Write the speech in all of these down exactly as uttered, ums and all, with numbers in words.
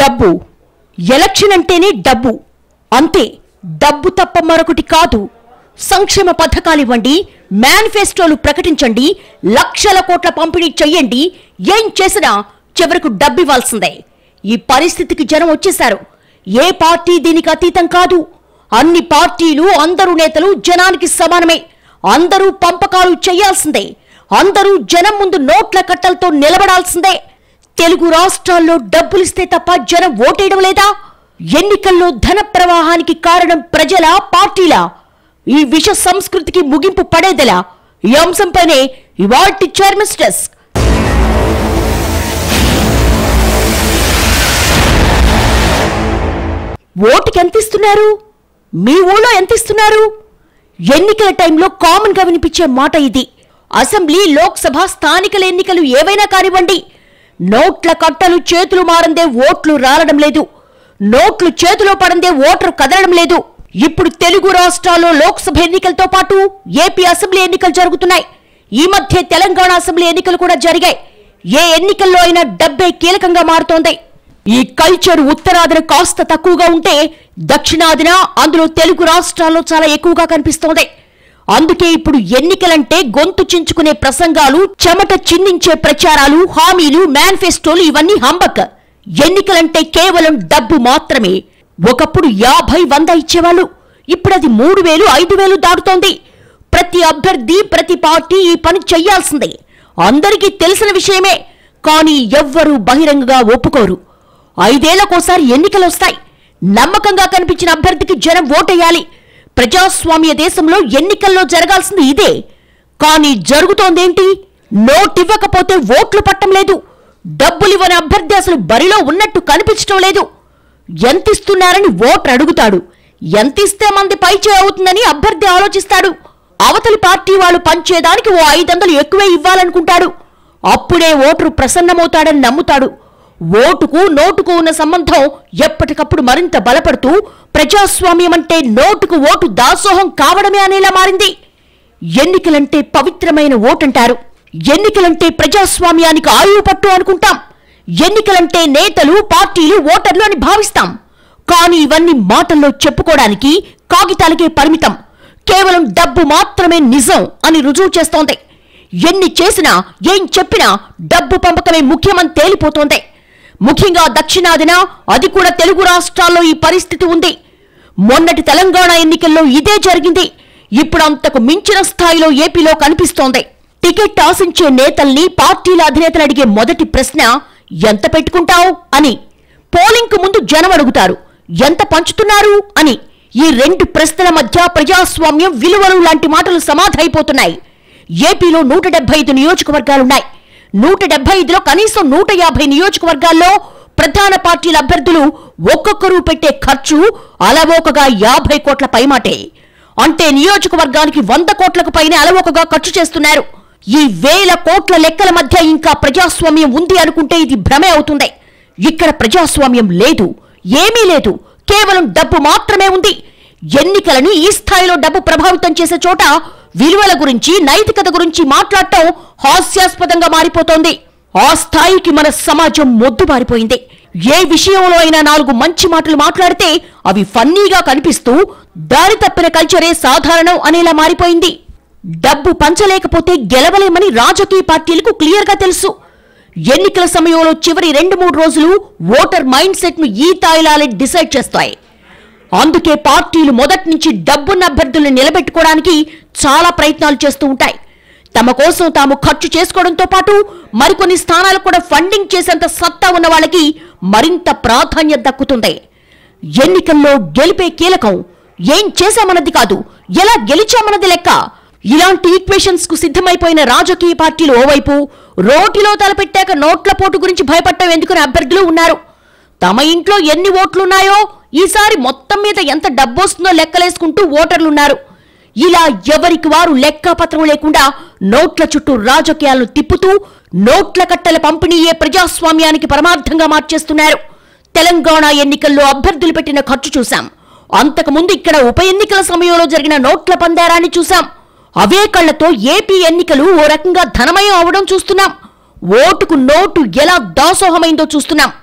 డబ్బు ఎలక్షన్ అంటేనే డబ్బు అంతే డబ్బు తప్ప మరొకటి కాదు సంక్షేమ పథకాలు ఇవ్వండి మేనిఫెస్టోలు ప్రకటించండి లక్షల కోట్ల పంపిణీ చేయండి ఏం చేసినా చివరకు డబ్బు ఇవ్వాల్సిందే ఈ పరిస్థితికి జనం వచ్చేశారు ఏ పార్టీ దీనికి అతీతం కాదు అన్ని పార్టీలు అందరూ నేతలు జనానికి సమానమే అందరూ పంపకాలు చేయాల్సిందే అందరూ జనం ముందు నోట్ల కట్టలతో నిలబడాల్సిందే తెలుగు రాష్ట్రాల్లో డబ్బులిస్తే తప్ప జనం ఓటేయడం లేదా ఎన్నికల్లో ధన ప్రవాహానికి కారణం ప్రజల పార్టీలా ఈ విష సంస్కృతికి ముగింపు పడేదెలా ఈ అంశంపైనే ఇవాల్టి చైర్మన్ డెస్క్ ఓటుకి ఎంత ఇస్తున్నారు మీ ఊళ్ళో ఎంత ఇస్తున్నారు ఎన్నికల టైంలో కామన్ గా వినిపించే మాట ఇది అసెంబ్లీ లోక్సభ స్థానికల ఎన్నికలు ఏవైనా కానివ్వండి నోట్ల కట్టలు చేతులు మారందే ఓట్లు రాలడం లేదు నోట్లు చేతిలో పడందే ఓటరు కదలడం లేదు ఇప్పుడు తెలుగు రాష్ట్రాల్లో లోక్సభ ఎన్నికలతో పాటు ఏపీ అసెంబ్లీ ఎన్నికలు జరుగుతున్నాయి ఈ మధ్య తెలంగాణ అసెంబ్లీ ఎన్నికలు కూడా జరిగాయి ఏ ఎన్నికల్లో అయినా డబ్బే కీలకంగా మారుతోంది ఈ కల్చర్ ఉత్తరాదిన కాస్త తక్కువగా ఉంటే దక్షిణాదిన అందులో తెలుగు రాష్ట్రాల్లో చాలా ఎక్కువగా కనిపిస్తోంది అందుకే ఇప్పుడు ఎన్నికలంటే గొంతు చించుకునే ప్రసంగాలు చెమట చిందించే ప్రచారాలు హామీలు మేనిఫెస్టోలు ఇవన్నీ హంబక్ ఎన్నికలంటే కేవలం డబ్బు మాత్రమే ఒకప్పుడు యాభై వంద ఇచ్చేవాళ్ళు ఇప్పుడు అది మూడు వేలు ఐదు వేలు దాటుతోంది ప్రతి అభ్యర్థి ప్రతి పార్టీ ఈ పని చెయ్యాల్సిందే అందరికీ తెలిసిన విషయమే కానీ ఎవ్వరూ బహిరంగంగా ఒప్పుకోరు ఐదేళ్లకోసారి ఎన్నికలు వస్తాయి నమ్మకంగా కనిపించిన అభ్యర్థికి జనం ఓటేయాలి ప్రజాస్వామ్య దేశంలో ఎన్నికల్లో జరగాల్సింది ఇదే కానీ జరుగుతోందేంటి నోటివ్వకపోతే ఓట్లు పట్టం లేదు డబ్బులివ్వని అభ్యర్థి అసలు బరిలో ఉన్నట్టు కనిపించడం లేదు ఎంతిస్తున్నారని ఓటర్ అడుగుతాడు ఎంతిస్తే మంది పైచే అవుతుందని అభ్యర్థి ఆలోచిస్తాడు అవతలి పార్టీ వాళ్ళు పంచేదానికి ఓ ఐదు వందలు ఎక్కువే ఇవ్వాలనుకుంటాడు అప్పుడే ఓటరు ప్రసన్నమవుతాడని నమ్ముతాడు ఓటుకు నోటుకు ఉన్న సంబంధం ఎప్పటికప్పుడు మరింత బలపడుతూ ప్రజాస్వామ్యం అంటే నోటుకు ఓటు దాసోహం కావడమే అనేలా మారింది ఎన్నికలంటే పవిత్రమైన ఓటంటారు ఎన్నికలంటే ప్రజాస్వామ్యానికి ఆయువు పట్టు అనుకుంటాం ఎన్నికలంటే నేతలు పార్టీలు ఓటర్లు అని భావిస్తాం కానీ ఇవన్నీ మాటల్లో చెప్పుకోవడానికి కాగితాలకే పరిమితం కేవలం డబ్బు మాత్రమే నిజం అని రుజువు చేస్తోంది ఎన్ని చేసినా ఏం చెప్పినా డబ్బు పంపకమే ముఖ్యమని తేలిపోతోంది ముఖ్యంగా దక్షిణాదిన అది కూడా తెలుగు రాష్ట్రాల్లో ఈ పరిస్థితి ఉంది మొన్నటి తెలంగాణ ఎన్నికల్లో ఇదే జరిగింది ఇప్పుడు అంతకు మించిన స్థాయిలో ఏపీలో కనిపిస్తోంది టికెట్ ఆశించే నేతల్ని పార్టీల అధినేతలు అడిగే మొదటి ప్రశ్న ఎంత పెట్టుకుంటావు అని పోలింగ్ కు ముందు జనం అడుగుతారు ఎంత పంచుతున్నారు అని ఈ రెండు ప్రశ్నల మధ్య ప్రజాస్వామ్యం విలువలు లాంటి మాటలు సమాధైపోతున్నాయి ఏపీలో నూట డెబ్బై ఐదు నియోజకవర్గాలున్నాయి నూట డెబ్బై ఐదులో కనీసం నూట యాభై నియోజకవర్గాల్లో ప్రధాన పార్టీల అభ్యర్థులు ఒక్కొక్కరు పెట్టే ఖర్చు అలవోకగా యాభై కోట్ల పైమాటే అంటే నియోజకవర్గానికి వంద కోట్లకు పైన అలవోకగా ఖర్చు చేస్తున్నారు ఈ వేల కోట్ల లెక్కల మధ్య ఇంకా ప్రజాస్వామ్యం ఉంది అనుకుంటే ఇది భ్రమే అవుతుంది ఇక్కడ ప్రజాస్వామ్యం లేదు ఏమీ లేదు కేవలం డబ్బు మాత్రమే ఉంది ఎన్నికలను ఈ స్థాయిలో డబ్బు ప్రభావితం చేసే చోట విలువల గురించి నైతికత గురించి మాట్లాడటం హాస్యాస్పదంగా మారిపోతోంది ఆ స్థాయికి మన సమాజం మొద్దుబారిపోయింది ఏ విషయంలో అయినా నాలుగు మంచి మాటలు మాట్లాడితే అవి ఫన్నీగా కనిపిస్తూ దారి తప్పిన కల్చరే సాధారణం అనేలా మారిపోయింది డబ్బు పంచలేకపోతే గెలవలేమని రాజకీయ పార్టీలకు క్లియర్ గా తెలుసు ఎన్నికల సమయంలో చివరి రెండు మూడు రోజులు ఓటర్ మైండ్ సెట్ ను ఈ తాయిలాలే డిసైడ్ చేస్తాయి అందుకే పార్టీలు మొదటి నుంచి డబ్బున్న అభ్యర్థుల్ని నిలబెట్టుకోవడానికి చాలా ప్రయత్నాలు చేస్తూ ఉంటాయి తమ కోసం తాము ఖర్చు చేసుకోవడంతో పాటు మరికొన్ని స్థానాలకు కూడా ఫండింగ్ చేసేంత సత్తా ఉన్న వాళ్ళకి మరింత ప్రాధాన్యత దక్కుతుంది ఎన్నికల్లో గెలిపే కీలకం ఏం చేశామన్నది కాదు ఎలా గెలిచామన్నది లెక్క ఇలాంటి ఈక్వేషన్స్ కు సిద్ధమైపోయిన రాజకీయ పార్టీలు ఓవైపు రోటిలో తలపెట్టాక నోట్ల పోటు గురించి భయపడటం ఎందుకని అభ్యర్థులు ఉన్నారు తమ ఇంట్లో ఎన్ని ఓట్లున్నాయో ఈసారి మొత్తం మీద ఎంత డబ్బొస్తుందో లెక్కలేసుకుంటూ ఓటర్లున్నారు ఇలా ఎవరికి వారు లెక్కపత్రం లేకుండా నోట్ల చుట్టూ రాజకీయాలను తిప్పుతూ నోట్ల కట్టల పంపిణీయే ప్రజాస్వామ్యానికి పరమార్థంగా మార్చేస్తున్నారు తెలంగాణ ఎన్నికల్లో అభ్యర్థులు పెట్టిన ఖర్చు చూశాం అంతకుముందు ఇక్కడ ఉప ఎన్నికల సమయంలో జరిగిన నోట్ల పందేరాన్ని చూశాం అవే కళ్లతో ఏపీ ఎన్నికలు ఓ రకంగా ధనమయం అవడం చూస్తున్నాం ఓటుకు నోటు ఎలా దాసోహమైందో చూస్తున్నాం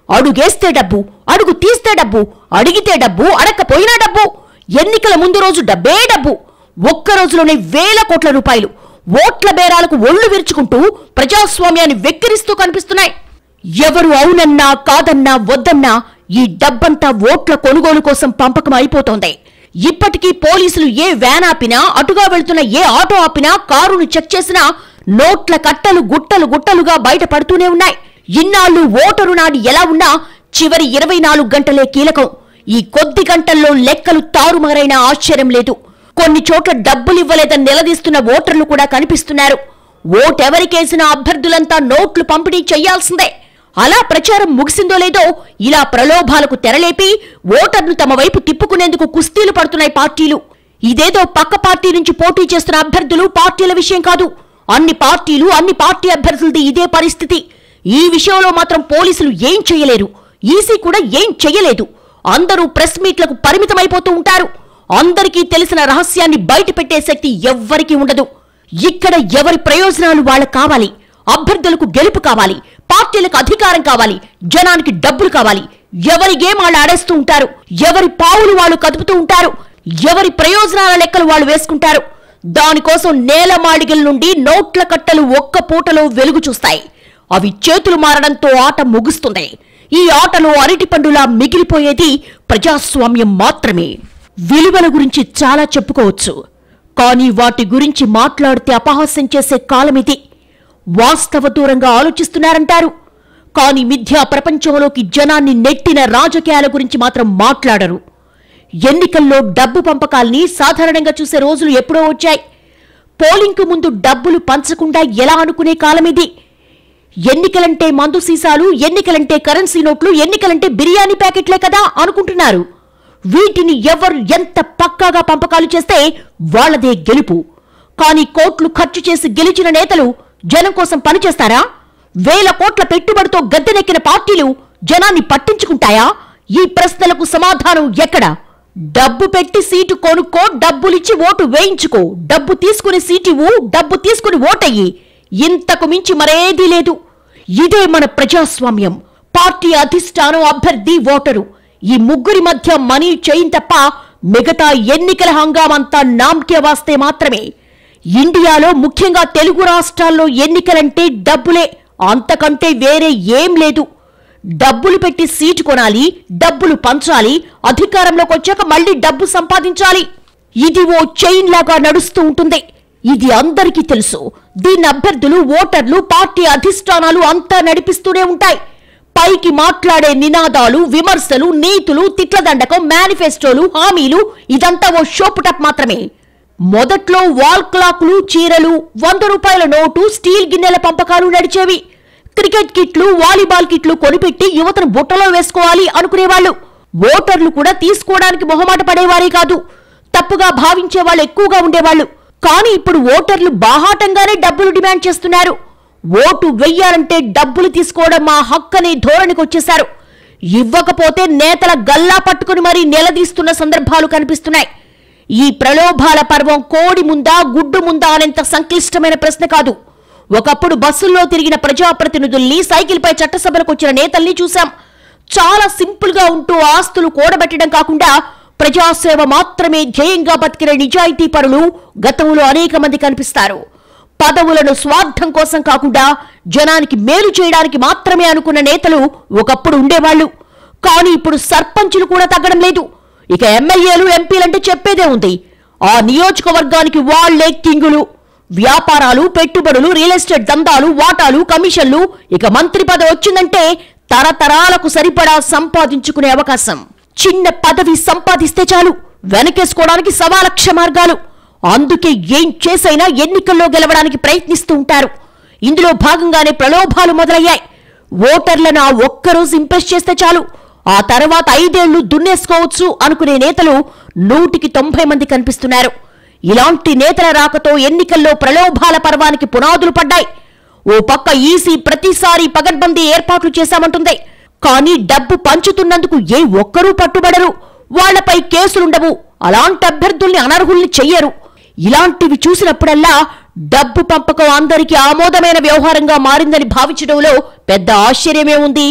అడుగేస్తే డబ్బు, అడుగు తీస్తే డబ్బు, అడిగితే డబ్బు, అడక్కపోయినా డబ్బు. ఎన్నికల ముందు రోజు డబ్బే డబ్బు. ఒక్క రోజులోనే వేల కోట్ల రూపాయలు ఓట్ల బేరాలకు ఒళ్లు విరుచుకుంటూ ప్రజాస్వామ్యాన్ని వెక్కిరిస్తూ కనిపిస్తున్నాయి. ఎవరు అవునన్నా కాదన్నా వద్దన్నా ఈ డబ్బంతా ఓట్ల కొనుగోలు కోసం పంపకం అయిపోతోంది. ఇప్పటికీ పోలీసులు ఏ వ్యాన్ ఆపినా, అటుగా వెళ్తున్న ఏ ఆటో ఆపినా, కారును చెక్ చేసినా నోట్ల కట్టలు గుట్టలు గుట్టలుగా బయటపడుతూనే ఉన్నాయి. ఇన్నాళ్లు ఓటరు నాడి ఎలా ఉన్నా చివరి ఇరవై నాలుగు గంటలే కీలకం. ఈ కొద్ది గంటల్లో లెక్కలు తారుమారైన ఆశ్చర్యం లేదు. కొన్ని చోట్ల డబ్బులివ్వలేదని నిలదీస్తున్న ఓటర్లు కూడా కనిపిస్తున్నారు. ఓటెవరికేసిన అభ్యర్థులంతా నోట్లు పంపిణీ చేయాల్సిందే. అలా ప్రచారం ముగిసిందో లేదో ఇలా ప్రలోభాలకు తెరలేపి ఓటర్ను తమ వైపు తిప్పుకునేందుకు కుస్తీలు పడుతున్నాయి పార్టీలు. ఇదేదో పక్క పార్టీ నుంచి పోటీ చేస్తున్న అభ్యర్థులు, పార్టీల విషయం కాదు. అన్ని పార్టీలు, అన్ని పార్టీ అభ్యర్థులది ఇదే పరిస్థితి. ఈ విషయంలో మాత్రం పోలీసులు ఏం చెయ్యలేరు, ఈసీ కూడా ఏం చెయ్యలేదు. అందరూ ప్రెస్ మీట్లకు పరిమితమైపోతూ ఉంటారు. అందరికీ తెలిసిన రహస్యాన్ని బయట పెట్టే శక్తి ఎవ్వరికీ ఉండదు. ఇక్కడ ఎవరి ప్రయోజనాలు వాళ్ళకు కావాలి. అభ్యర్థులకు గెలుపు కావాలి, పార్టీలకు అధికారం కావాలి, జనానికి డబ్బులు కావాలి. ఎవరి గేమ్ వాళ్ళు ఆడేస్తూ ఉంటారు, ఎవరి పావులు వాళ్ళు కదుపుతూ ఉంటారు, ఎవరి ప్రయోజనాల లెక్కలు వాళ్ళు వేసుకుంటారు. దానికోసం నేల మాడిగల నుండి నోట్ల కట్టలు ఒక్క పూటలో వెలుగు చూస్తాయి. అవి చేతులు మారడంతో ఆట ముగుస్తుంది. ఈ ఆటలో అరటిపండులా మిగిలిపోయేది ప్రజాస్వామ్యం మాత్రమే. విలువల గురించి చాలా చెప్పుకోవచ్చు, కానీ వాటి గురించి మాట్లాడితే అపహాస్యం చేసే కాలమిది. వాస్తవ దూరంగా ఆలోచిస్తున్నారంటారు, కానీ మిథ్యా ప్రపంచంలోకి జనాన్ని నెట్టిన రాజకీయాల గురించి మాత్రం మాట్లాడరు. ఎన్నికల్లో డబ్బు పంపకాల్ని సాధారణంగా చూసే రోజులు ఎప్పుడో వచ్చాయి. పోలింగ్కు ముందు డబ్బులు పంచకుండా ఎలా అనుకునే కాలమిది. ఎన్నికలంటే మందు సీసాలు, ఎన్నికలంటే కరెన్సీ నోట్లు, ఎన్నికలంటే బిర్యానీ ప్యాకెట్లే కదా అనుకుంటున్నారు. వీటిని ఎవరు ఎంత పక్కాగా పంపకాలు చేస్తే వాళ్లదే గెలుపు. కానీ కోట్లు ఖర్చు చేసి గెలిచిన నేతలు జనం కోసం పనిచేస్తారా? వేల కోట్ల పెట్టుబడితో గద్దెనెక్కిన పార్టీలు జనాన్ని పట్టించుకుంటాయా? ఈ ప్రశ్నలకు సమాధానం ఎక్కడ? డబ్బు పెట్టి సీటు కొనుక్కో, డబ్బులిచ్చి ఓటు వేయించుకో, డబ్బు తీసుకుని సీటివు, డబ్బు తీసుకుని ఓటయ్యి. ఇంతకు మించి మరేదీ లేదు. ఇదే మన ప్రజాస్వామ్యం. పార్టీ అధిష్టానం, అభ్యర్థి, ఓటరు, ఈ ముగ్గురి మధ్య మనీ చైన్ తప్ప మిగతా ఎన్నికల హంగామంతా నామకే వాస్తే మాత్రమే. ఇండియాలో ముఖ్యంగా తెలుగు రాష్ట్రాల్లో ఎన్నికలంటే డబ్బులే, అంతకంటే వేరే ఏం లేదు. డబ్బులు పెట్టి సీటు కొనాలి, డబ్బులు పంచాలి, అధికారంలోకి వచ్చాక మళ్లీ డబ్బు సంపాదించాలి. ఇది ఓ చైన్ లాగా నడుస్తూ ఉంటుంది. ఇది అందరికీ తెలుసు. దీన్ని అభ్యర్థులు, ఓటర్లు, పార్టీ అధిష్టానాలు అంతా నడిపిస్తూనే ఉంటాయి. పైకి మాట్లాడే నినాదాలు, విమర్శలు, నీతులు, తిట్ల దండకం, మేనిఫెస్టోలు, హామీలు ఇదంతా ఓ షోపుటప్ మాత్రమే. మొదట్లో వాల్ క్లాకులు, చీరలు, వంద రూపాయల నోటు, స్టీల్ గిన్నెల పంపకాలు నడిచేవి. క్రికెట్ కిట్లు, వాలీబాల్ కిట్లు కొనిపెట్టి యువతను బుట్టలో వేసుకోవాలి అనుకునేవాళ్లు. ఓటర్లు కూడా తీసుకోవడానికి మొహమాట పడేవారే కాదు, తప్పుగా భావించే వాళ్ళు ఎక్కువగా ఉండేవాళ్లు. కానీ ఇప్పుడు ఓటర్లు బాహాటంగానే డబ్బులు డిమాండ్ చేస్తున్నారు. ఓటు వెయ్యాలంటే డబ్బులు తీసుకోవడం మా హక్కనే ధోరణికి వచ్చేశారు. ఇవ్వకపోతే నేతల గల్లా పట్టుకుని మరీ నిలదీస్తున్న సందర్భాలు కనిపిస్తున్నాయి. ఈ ప్రలోభాల పర్వం కోడి ముందా గుడ్డు ముందా అనేంత సంక్లిష్టమైన ప్రశ్న కాదు. ఒకప్పుడు బస్సుల్లో తిరిగిన ప్రజాప్రతినిధుల్ని, సైకిల్పై చట్టసభలకు వచ్చిన నేతల్ని చూశాం. చాలా సింపుల్ గా ఉంటూ ఆస్తులు కూడబెట్టడం కాకుండా ప్రజాసేవ మాత్రమే ధ్యేయంగా బతికిన నిజాయితీ పరులు గతంలో అనేక మంది కనిపిస్తారు. పదవులను స్వార్థం కోసం కాకుండా జనానికి మేలు చేయడానికి మాత్రమే అనుకున్న నేతలు ఒకప్పుడు ఉండేవాళ్లు. కానీ ఇప్పుడు సర్పంచులు కూడా తగ్గడం లేదు. ఇక ఎమ్మెల్యేలు, ఎంపీలంటే చెప్పేదే ఉంది. ఆ నియోజకవర్గానికి వాళ్లే కింగులు. వ్యాపారాలు, పెట్టుబడులు, రియల్ ఎస్టేట్ దందాలు, వాటాలు, కమిషన్లు. ఇక మంత్రి పదవి వచ్చిందంటే తరతరాలకు సరిపడా సంపాదించుకునే అవకాశం. చిన్న పదవి సంపాదిస్తే చాలు, వెనకేసుకోవడానికి సవా లక్ష మార్గాలు. అందుకే ఏం చేసైనా ఎన్నికల్లో గెలవడానికి ప్రయత్నిస్తూ ఉంటారు. ఇందులో భాగంగానే ప్రలోభాలు మొదలయ్యాయి. ఓటర్లను ఆ ఒక్కరోజు ఇంప్రెస్ చేస్తే చాలు, ఆ తర్వాత ఐదేళ్లు దున్నేసుకోవచ్చు అనుకునే నేతలు నూటికి తొంభై మంది కనిపిస్తున్నారు. ఇలాంటి నేతల రాకతో ఎన్నికల్లో ప్రలోభాల పర్వానికి పునాదులు పడ్డాయి. ఓ పక్క ఈసీ ప్రతిసారి పగడ్బందీ ఏర్పాట్లు చేశామంటుంది. కానీ డబ్బు పంచుతున్నందుకు ఏ ఒక్కరూ పట్టుబడరు. వాళ్లపై కేసులుండవు. అలాంటి అభ్యర్థుల్ని అనర్హుల్ని చెయ్యరు. ఇలాంటివి చూసినప్పుడల్లా డబ్బు పంపకం అందరికీ ఆమోదమైన వ్యవహారంగా మారిందని భావించడంలో పెద్ద ఆశ్చర్యమే ఉంది.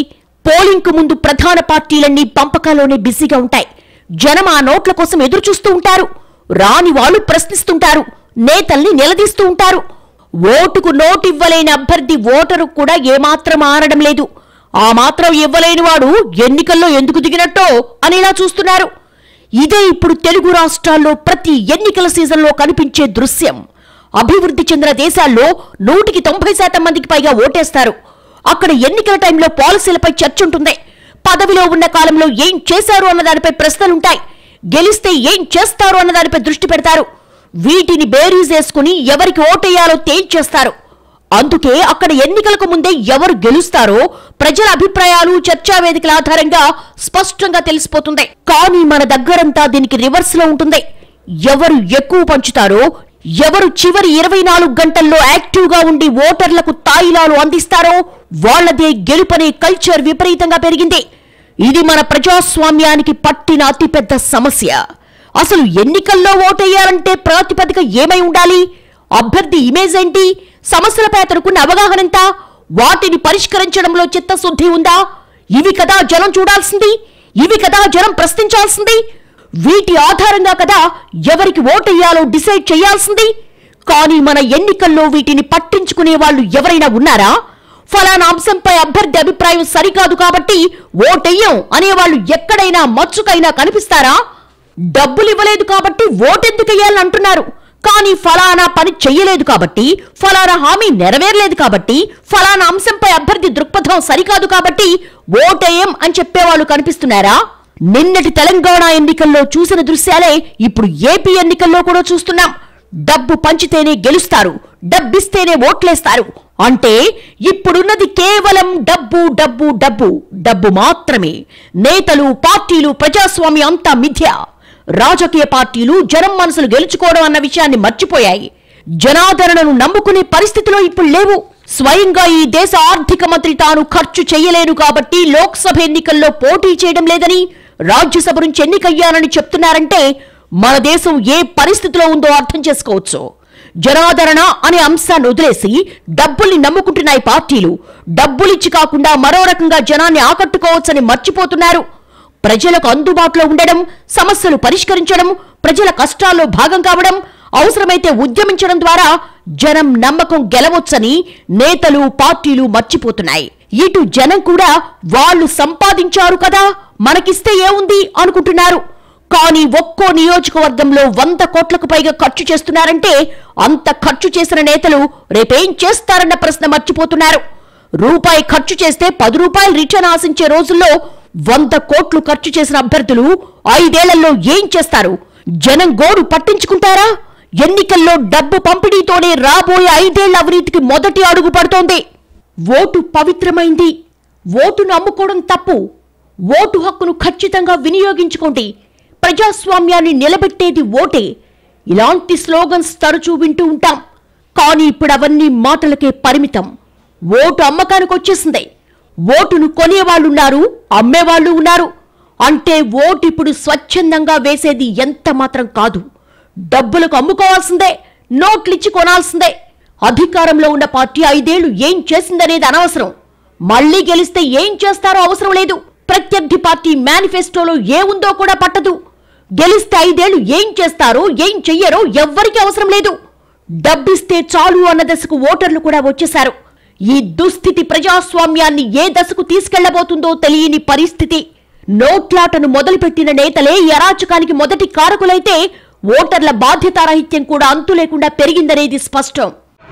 పోలింగ్ కు ముందు ప్రధాన పార్టీలన్నీ పంపకాల్లోనే బిజీగా ఉంటాయి. జనం ఆ నోట్ల కోసం ఎదురు చూస్తూ ఉంటారు. రాని వాళ్ళు ప్రశ్నిస్తుంటారు, నేతల్ని నిలదీస్తూ ఉంటారు. ఓటుకు నోటు ఇవ్వలేని అభ్యర్థి ఓటరు కూడా ఏమాత్రం ఆరడం లేదు. ఆ మాత్రం ఇవ్వలేని వాడు ఎన్నికల్లో ఎందుకు దిగినట్టో అనేలా చూస్తున్నారు. ఇదే ఇప్పుడు తెలుగు రాష్ట్రాల్లో ప్రతి ఎన్నికల సీజన్లో కనిపించే దృశ్యం. అభివృద్ధి చెందిన దేశాల్లో నూటికి తొంభై శాతం మందికి పైగా ఓటేస్తారు. అక్కడ ఎన్నికల టైంలో పాలసీలపై చర్చ ఉంటుంది. పదవిలో ఉన్న కాలంలో ఏం చేశారు అన్న దానిపై ప్రశ్నలుంటాయి. గెలిస్తే ఏం చేస్తారు అన్న దానిపై దృష్టి పెడతారు. వీటిని బేరీజేసుకుని ఎవరికి ఓటేయాలో తేల్చేస్తారు. అందుకే అక్కడ ఎన్నికలకు ముందే ఎవరు గెలుస్తారో ప్రజల అభిప్రాయాలు చర్చా వేదికల ఆధారంగా స్పష్టంగా తెలిసిపోతుంది. కానీ మన దగ్గరంతా దీనికి రివర్స్ లో ఉంటుంది. ఎవరు ఎక్కువ పంచుతారో, ఎవరు చివరి ఇరవై నాలుగు గంటల్లో యాక్టివ్ గా ఉండి ఓటర్లకు తాయిలాలు అందిస్తారో వాళ్లదే గెలుపనే కల్చర్ విపరీతంగా పెరిగింది. ఇది మన ప్రజాస్వామ్యానికి పట్టిన అతిపెద్ద సమస్య. అసలు ఎన్నికల్లో ఓటేయాలంటే ప్రాతిపదిక ఏమై ఉండాలి? అభ్యర్థి ఇమేజ్ ఏంటి? సమస్యలపై అతనుకున్న అవగాహన ఎంత? వాటిని పరిష్కరించడంలో చిత్తశుద్ధి ఉందా? ఇవి కదా జనం చూడాల్సింది, ఇవి కదా జనం ప్రశ్నించాల్సింది. వీటి ఆధారంగా కదా ఎవరికి ఓటేయాలో డిసైడ్ చేయాల్సింది. కానీ మన ఎన్నికల్లో వీటిని పట్టించుకునే వాళ్ళు ఎవరైనా ఉన్నారా? ఫలానా అంశంపై అభ్యర్థి అభిప్రాయం సరికాదు కాబట్టి ఓటెయ్యం అనేవాళ్ళు ఎక్కడైనా మచ్చుకైనా కనిపిస్తారా? డబ్బులు ఇవ్వలేదు కాబట్టి ఓటెందుకు వేయాలని అంటున్నారు. కానీ ఫలానా పని చెయ్యలేదు కాబట్టి, ఫలానా హామీ నెరవేరలేదు కాబట్టి, ఫలానా అంశంపై అభ్యర్థి దృక్పథం సరికాదు కాబట్టి ఓటేయం అని చెప్పేవాళ్ళు కనిపిస్తున్నారా? నిన్నటి తెలంగాణ ఎన్నికల్లో చూసిన దృశ్యాలే ఇప్పుడు ఏపీ ఎన్నికల్లో కూడా చూస్తున్నాం. డబ్బు పంచితేనే గెలుస్తారు, డబ్బిస్తేనే ఓట్లేస్తారు. అంటే ఇప్పుడున్నది కేవలం డబ్బు డబ్బు డబ్బు డబ్బు మాత్రమే. నేతలు, పార్టీలు, ప్రజాస్వామ్యం అంతా మిథ్య. రాజకీయ పార్టీలు జనం మనసులు గెలుచుకోవడం అన్న విషయాన్ని మర్చిపోయాయి. జనాదరణను నమ్ముకునే పరిస్థితిలో ఇప్పుడు లేవు. స్వయంగా ఈ దేశ ఆర్థిక మంత్రి తాను ఖర్చు చేయలేను కాబట్టి లోక్సభ ఎన్నికల్లో పోటీ చేయడం లేదని, రాజ్యసభ నుంచి ఎన్నికయ్యానని చెప్తున్నారంటే మన దేశం ఏ పరిస్థితిలో ఉందో అర్థం చేసుకోవచ్చు. జనాదరణ అనే అంశాన్ని వదిలేసి డబ్బుల్ని నమ్ముకుంటున్నాయి పార్టీలు. డబ్బులిచ్చి కాకుండా మరో రకంగా జనాన్ని ఆకట్టుకోవచ్చని మర్చిపోతున్నారు. ప్రజలకు అందుబాటులో ఉండడం, సమస్యలు పరిష్కరించడం, ప్రజల కష్టాల్లో భాగం కావడం, అవసరమైతే ఉద్యమించడం ద్వారా జనం నమ్మకం గెలవొచ్చని నేతలు, పార్టీలు మర్చిపోతున్నాయి. ఇటు జనం కూడా వాళ్ళు సంపాదించారు కదా మనకిస్తే ఏముంది అనుకుంటున్నారు. కానీ ఒక్కో నియోజకవర్గంలో వంద కోట్లకు పైగా ఖర్చు చేస్తున్నారంటే అంత ఖర్చు చేసిన నేతలు రేపేం చేస్తారన్న ప్రశ్న మర్చిపోతున్నారు. రూపాయి ఖర్చు చేస్తే పది రూపాయలు రిటర్న్ ఆశించే రోజుల్లో వంద కోట్లు ఖర్చు చేసిన అభ్యర్థులు ఐదేళ్లలో ఏం చేస్తారు? జనం గోడు పట్టించుకుంటారా? ఎన్నికల్లో డబ్బు పంపిణీతోనే రాబోయే ఐదేళ్ల అవినీతికి మొదటి అడుగు పడుతోంది. ఓటు పవిత్రమైంది, ఓటును అమ్ముకోవడం తప్పు, ఓటు హక్కును ఖచ్చితంగా వినియోగించుకోండి, ప్రజాస్వామ్యాన్ని నిలబెట్టేది ఓటే. ఇలాంటి స్లోగన్స్ తరచూ వింటూ ఉంటాం. కానీ ఇప్పుడు అవన్నీ మాటలకే పరిమితం. ఓటు అమ్మకానికి వచ్చేసింది. ఓటును కొనేవాళ్ళున్నారు, అమ్మేవాళ్లు ఉన్నారు. అంటే ఓటు ఇప్పుడు స్వచ్ఛందంగా వేసేది ఎంత మాత్రం కాదు. డబ్బులకు అమ్ముకోవాల్సిందే, నోట్లిచ్చి కొనాల్సిందే. అధికారంలో ఉన్న పార్టీ ఐదేళ్లు ఏం చేసిందనేది అనవసరం. మళ్లీ గెలిస్తే ఏం చేస్తారో అవసరం లేదు. ప్రత్యర్థి పార్టీ మేనిఫెస్టోలో ఏముందో కూడా పట్టదు. గెలిస్తే ఐదేళ్లు ఏం చేస్తారో ఏం చెయ్యరో ఎవ్వరికీ అవసరం లేదు. డబ్బిస్తే చాలు అన్న దశకు ఓటర్లు కూడా వచ్చేశారు. ఈ దుస్థితి ప్రజాస్వామ్యాన్ని ఏ దశకు తీసుకెళ్లబోతుందో తెలియని పరిస్థితి. నోట్లాటను మొదలుపెట్టిన నేతలే ఈ అరాచకానికి మొదటి కారకులైతే ఓటర్ల బాధ్యతారాహిత్యం కూడా అంతు లేకుండా పెరిగిందనేది స్పష్టం.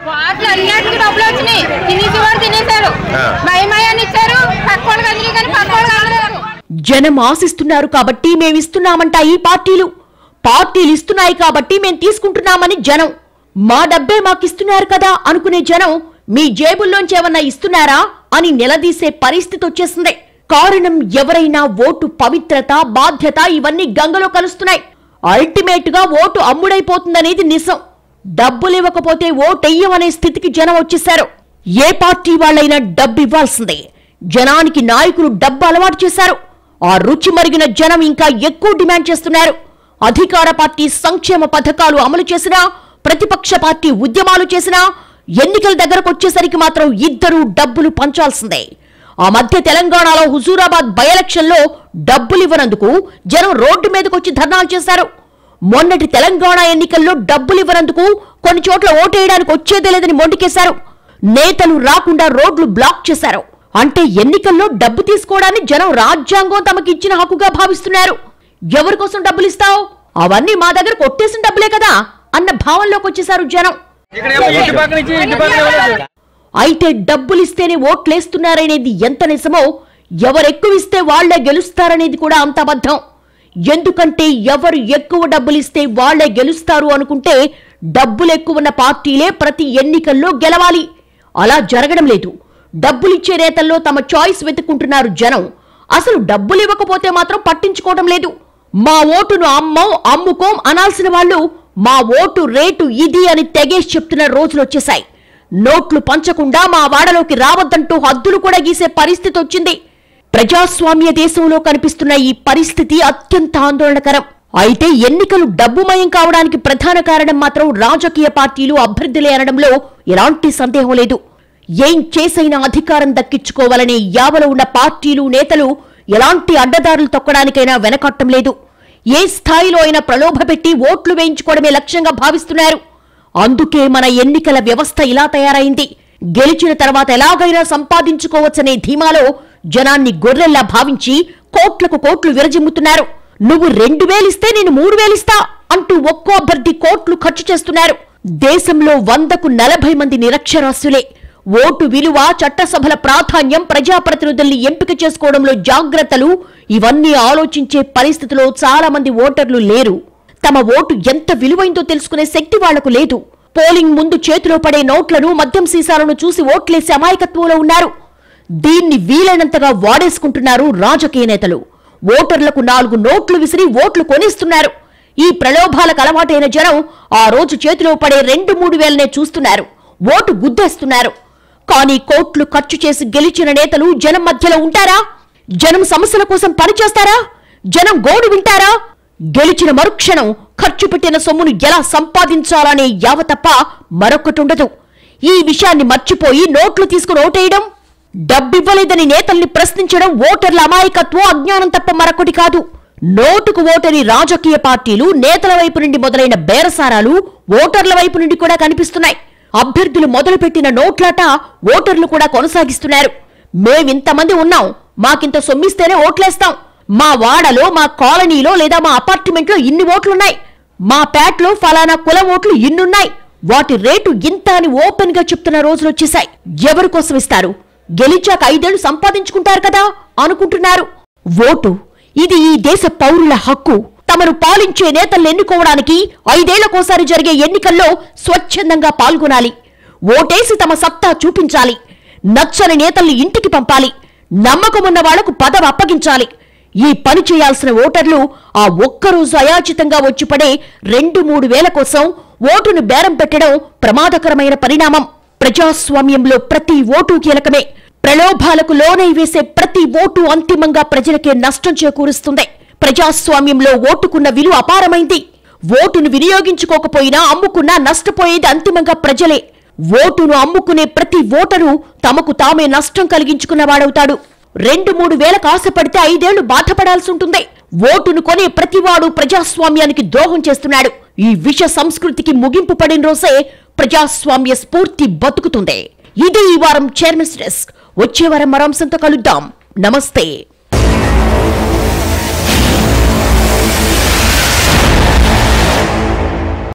జనం ఆశిస్తున్నారు కాబట్టి మేమిస్తున్నామంటా ఈ పార్టీలు. పార్టీలు ఇస్తున్నాయి కాబట్టి మేం తీసుకుంటున్నామని జనం. మా డబ్బే మాకిస్తున్నారు కదా అనుకునే జనం మీ జేబుల్లోంచి ఏమన్నా ఇస్తున్నారా అని నిలదీసే పరిస్థితి వచ్చేసింది. కారణం ఎవరైనా ఓటు పవిత్రత, బాధ్యత ఇవన్నీ గంగలో కలుస్తున్నాయి. అల్టిమేట్ గా ఓటు అమ్ముడైపోతుందనేది నిజం. డబ్బులు ఇవ్వకపోతే ఓటెయ్యమనే స్థితికి జనం వచ్చేశారు. ఏ పార్టీ వాళ్ళైనా డబ్బు ఇవ్వాల్సిందే. జనానికి నాయకులు డబ్బు అలవాటు చేశారు. ఆ రుచి మరిగిన జనం ఇంకా ఎక్కువ డిమాండ్ చేస్తున్నారు. అధికార పార్టీ సంక్షేమ పథకాలు అమలు చేసినా, ప్రతిపక్ష పార్టీ ఉద్యమాలు చేసినా ఎన్నికల దగ్గరకు వచ్చేసరికి మాత్రం ఇద్దరు డబ్బులు పంచాల్సిందే. ఆ మధ్య తెలంగాణలో హుజూరాబాద్ బై ఎలక్షన్లో డబ్బులివ్వనందుకు జనం రోడ్డు మీదకొచ్చి ధర్నాలు చేశారు. మొన్నటి తెలంగాణ ఎన్నికల్లో డబ్బులివ్వనందుకు కొన్ని చోట్ల ఓటేయడానికి వచ్చేదే లేదని మొండికేశారు. నేతలు రాకుండా రోడ్లు బ్లాక్ చేశారు. అంటే ఎన్నికల్లో డబ్బు తీసుకోవడాన్ని జనం రాజ్యాంగం తమకి ఇచ్చిన హక్కుగా భావిస్తున్నారు. ఎవరి కోసం డబ్బులిస్తావు? అవన్నీ మా దగ్గర కొట్టేసిన డబ్బులే కదా అన్న భావంలోకి వచ్చేశారు జనం. అయితే డబ్బులిస్తేనే ఓట్లేస్తున్నారనేది ఎంత నిజమో, ఎవరెక్కువిస్తే వాళ్లే గెలుస్తారనేది కూడా అంత అబద్ధం. ఎందుకంటే ఎవరు ఎక్కువ డబ్బులిస్తే వాళ్లే గెలుస్తారు అనుకుంటే డబ్బులెక్కువ పార్టీలే ప్రతి ఎన్నికల్లో గెలవాలి. అలా జరగడం లేదు. డబ్బులిచ్చే నేతల్లో తమ చాయిస్ వెతుక్కుంటున్నారు జనం. అసలు డబ్బులివ్వకపోతే మాత్రం పట్టించుకోవడం లేదు. మా ఓటును అమ్మం అమ్ముకోం అనాల్సిన వాళ్ళు మా ఓటు రేటు ఇది అని తెగేసి చెప్తున్న రోజులొచ్చేశాయి. నోట్లు పంచకుండా మా వాడలోకి రావద్దంటూ హద్దులు కూడా గీసే పరిస్థితి వచ్చింది. ప్రజాస్వామ్య దేశంలో కనిపిస్తున్న ఈ పరిస్థితి అత్యంత ఆందోళనకరం. అయితే ఎన్నికలు డబ్బుమయం కావడానికి ప్రధాన కారణం మాత్రం రాజకీయ పార్టీలు అభ్యర్థులే అనడంలో ఎలాంటి సందేహం లేదు. ఏం చేసైనా అధికారం దక్కించుకోవాలనే యావలో ఉన్న పార్టీలు నేతలు ఎలాంటి అడ్డదారులు తొక్కడానికైనా వెనకట్టం లేదు. ఏ స్థాయిలో అయినా ప్రలోభపెట్టి ఓట్లు వేయించుకోవడమే లక్ష్యంగా భావిస్తున్నారు. అందుకే మన ఎన్నికల వ్యవస్థ ఇలా తయారైంది. గెలిచిన తర్వాత ఎలాగైనా సంపాదించుకోవచ్చనే ధీమాలో జనాన్ని గొర్రెల్లా భావించి కోట్లకు కోట్లు విరజిమ్ముతున్నారు. నువ్వు రెండు వేలిస్తే నేను మూడు వేలిస్తా అంటూ ఒక్కో అభ్యర్థి కోట్లు ఖర్చు చేస్తున్నారు. దేశంలో వందకు నలభై మంది నిరక్షరాస్యులే. ఓటు విలువ, చట్టసభల ప్రాధాన్యం, ప్రజాప్రతినిధుల్ని ఎంపిక చేసుకోవడంలో జాగ్రత్తలు ఇవన్నీ ఆలోచించే పరిస్థితిలో చాలా మంది ఓటర్లు లేరు. తమ ఓటు ఎంత విలువైందో తెలుసుకునే శక్తి వాళ్లకు లేదు. పోలింగ్ ముందు చేతిలో పడే నోట్లను, మద్యం సీసాలను చూసి ఓట్లేసే అమాయకత్వంలో ఉన్నారు. దీన్ని వీలైనంతగా వాడేసుకుంటున్నారు రాజకీయ నేతలు. ఓటర్లకు నాలుగు నోట్లు విసిరి ఓట్లు కొనేస్తున్నారు. ఈ ప్రలోభాలకు అలవాటైన జనం ఆ రోజు చేతిలో పడే రెండు మూడు వేలనే చూస్తున్నారు. ఓటు గుద్దేస్తున్నారు. కానీ కోట్లు ఖర్చు చేసి గెలిచిన నేతలు జనం మధ్యలో ఉంటారా? జనం సమస్యల కోసం పనిచేస్తారా? జనం గోడు వింటారా? గెలిచిన మరుక్షణం ఖర్చు పెట్టిన సొమ్మును ఎలా సంపాదించాలనే యావ తప్ప మరొకటుండదు. ఈ విషయాన్ని మర్చిపోయి నోట్లు తీసుకుని ఓటేయడం, డబ్బివ్వలేదని నేతల్ని ప్రశ్నించడం ఓటర్ల అమాయకత్వం, అజ్ఞానం తప్ప మరొకటి కాదు. నోటుకు ఓటని రాజకీయ పార్టీలు, నేతల వైపు నుండి మొదలైన బేరసారాలు ఓటర్ల వైపు నుండి కూడా కనిపిస్తున్నాయి. అభ్యర్థులు మొదలుపెట్టిన నోట్లాట ఓటర్లు కూడా కొనసాగిస్తున్నారు. మేమింతమంది ఉన్నాం, మాకింత సొమ్మిస్తేనే ఓట్లేస్తాం, మా వాడలో, మా కాలనీలో లేదా మా అపార్ట్మెంట్లో ఇన్ని ఓట్లున్నాయి, మా పేటలో ఫలానా కుల ఓట్లు ఇన్నున్నాయి, వాటి రేటు ఇంత అని ఓపెన్ గా చెప్తున్న రోజులొచ్చేశాయి. ఎవరి కోసం ఇస్తారు? గెలిచాక ఐదేళ్లు సంపాదించుకుంటారు కదా అనుకుంటున్నారు. ఓటు ఇది ఈ దేశ పౌరుల హక్కు. తమను పాలించే నేతల్ని ఎన్నుకోవడానికి ఐదేళ్లకోసారి జరిగే ఎన్నికల్లో స్వచ్ఛందంగా పాల్గొనాలి. ఓటేసి తమ సత్తా చూపించాలి. నచ్చని నేతల్ని ఇంటికి పంపాలి. నమ్మకమున్న వాళ్లకు పదవి అప్పగించాలి. ఈ పని చేయాల్సిన ఓటర్లు ఆ ఒక్కరోజు అయాచితంగా వచ్చిపడే రెండు మూడు వేల కోసం ఓటును బేరం పెట్టడం ప్రమాదకరమైన పరిణామం. ప్రజాస్వామ్యంలో ప్రతి ఓటు కీలకమే. ప్రలోభాలకు లోనై వేసే ప్రతి ఓటు అంతిమంగా ప్రజలకే నష్టం చేకూరుస్తుంది. ప్రజాస్వామ్యంలో ఓటుకున్న విలువ అపారమైంది. ఓటును వినియోగించుకోకపోయినా, అమ్ముకున్నా నష్టపోయేది అంతిమంగా ప్రజలే. ఓటును అమ్ముకునే ప్రతి ఓటరు తమకు తామే నష్టం కలిగించుకున్నవాడవుతాడు. రెండు మూడు వేలకు ఆశపడితే ఐదేళ్లు బాధపడాల్సి ఉంటుంది. ఓటును కొనే ప్రతివాడు ప్రజాస్వామ్యానికి ద్రోహం చేస్తున్నాడు. ఈ విష సంస్కృతికి ముగింపు పడిన రోజే ప్రజాస్వామ్య స్ఫూర్తి బతుకుతుంది. ఇది ఈ వారం చైర్మన్స్ డెస్క్. వచ్చే వారం మరో అంశంతో కలుద్దాం. నమస్తే.